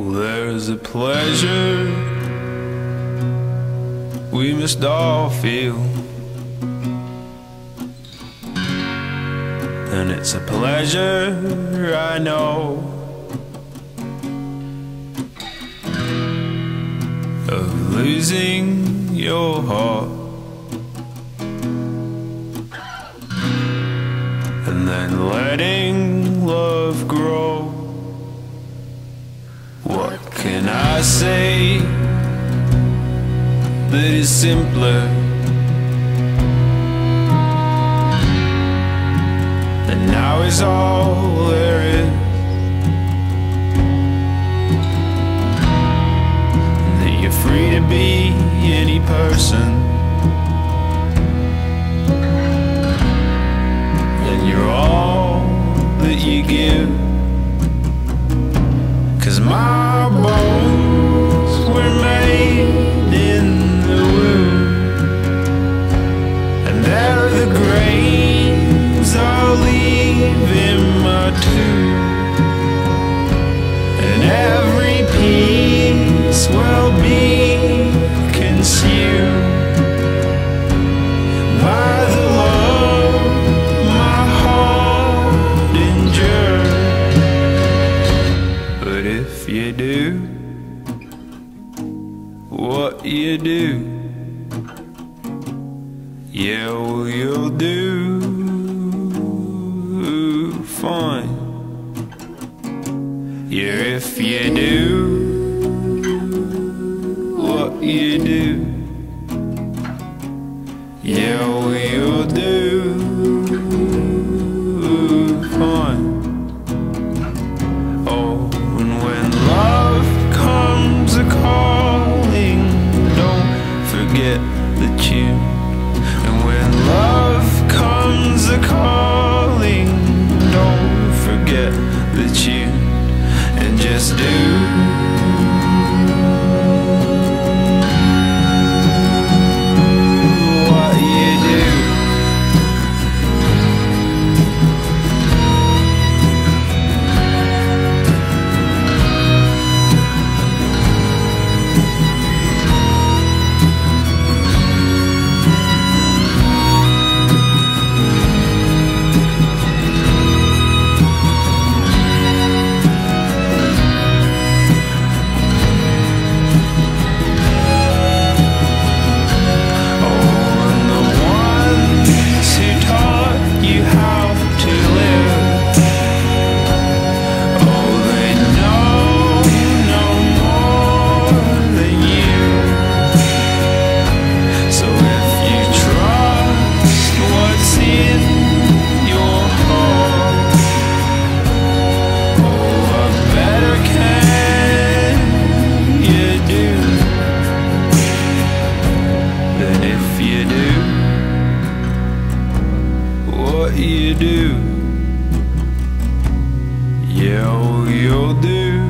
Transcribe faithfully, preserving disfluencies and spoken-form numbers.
There's a pleasure we must all feel, and it's a pleasure I know of losing your heart and then letting love grow. What can I say that is simpler and now is all there is, and that you're free to be any person, and you're all that you give. 'Cause my bones were made in the womb, and they're the graves I'll leave in my tomb, and every piece will be consumed by the love my heart endured. But if you do what you do, yeah, well, you'll do fine. Yeah, if you do what you do, yeah, well, you'll do fine. Oh, and when love comes a-calling, don't forget the tune. And when love comes a-calling, don't forget the tune. And just do what you do. What you do, yeah, well, you'll do